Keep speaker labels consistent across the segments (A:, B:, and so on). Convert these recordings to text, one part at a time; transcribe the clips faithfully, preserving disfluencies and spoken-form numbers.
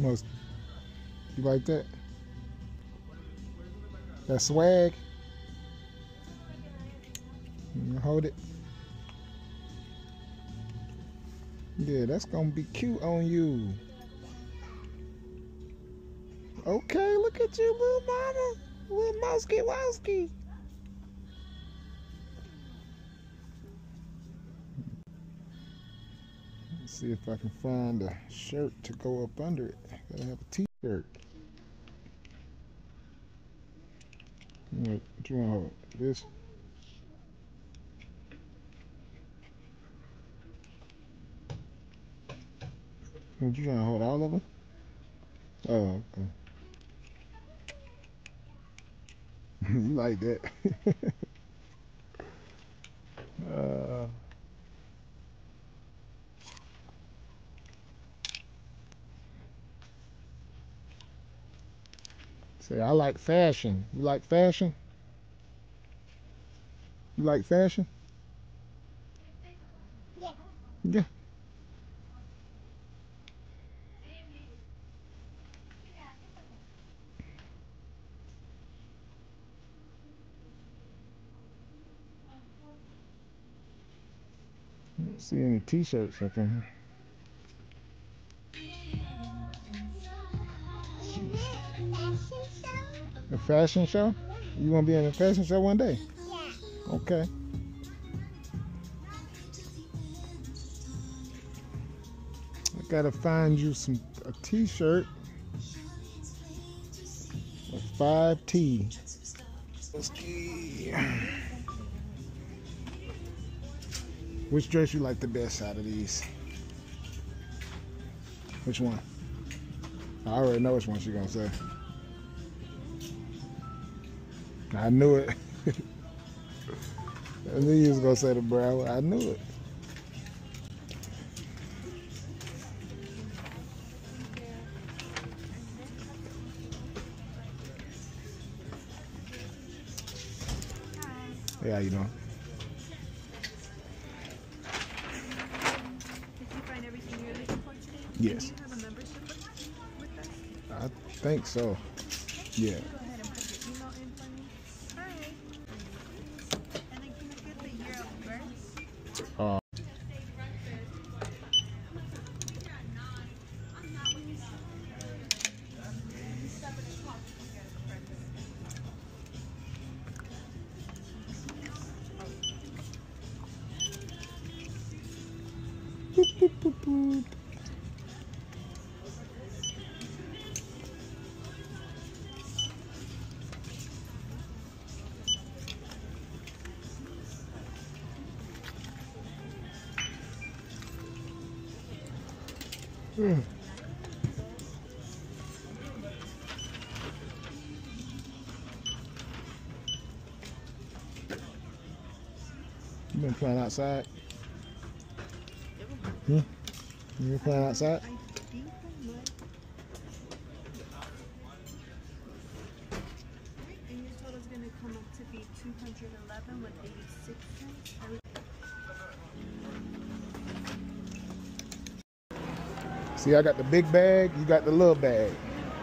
A: Most, you like that? That swag? Hold it. Yeah, that's gonna be cute on you. Okay, look at you, little mama. Little mousky wowski. Let's see if I can find a shirt to go up under it. Gotta have a t-shirt. What you want to hold? This? What you trying to hold all of them? Oh, okay. You like that? uh, say I like fashion. You like fashion? You like fashion?
B: Yeah.
A: Yeah. I don't see any t-shirts up in here. A fashion show? You want to be in a fashion show one day?
B: Yeah.
A: Okay. I gotta find you some a t-shirt. A five T. Which dress you like the best out of these? Which one? I already know which one she's gonna say. I knew it. I knew you was gonna say the brown. I knew it. Hey, how you doing?
C: Did you find everything you're looking for today?
A: Yes.
C: Do you have a membership with us?
A: I think so. Yeah.
C: Go ahead and put your email in for me. Alright. And then can you get the year of birth?
A: Uh, boop, boop, boop, boop. Mm. You been playing outside? Hmm? You been playing outside?
C: I think I would. And your total's going to come up to be two hundred eleven with eighty-six cents.
A: See, I got the big bag, you got the little bag.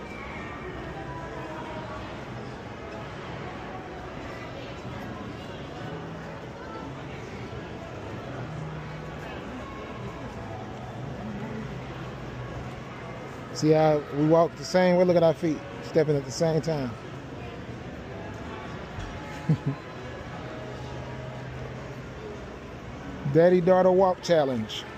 A: See how we walk the same way? Look at our feet, stepping at the same time. Daddy-daughter walk challenge.